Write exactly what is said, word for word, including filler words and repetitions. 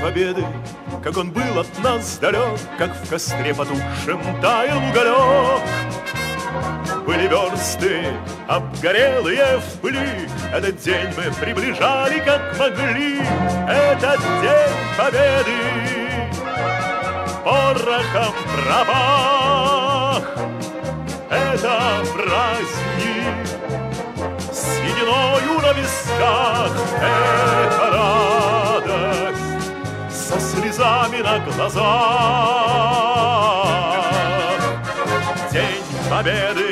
Победы, как он был от нас далек, как в костре потухшем таял уголек. Были версты обгорелые в пыли, этот день мы приближали как могли. Этот день победы порохом пропах. Это праздник с сединою на висках. Это радость со слезами на глазах. День победы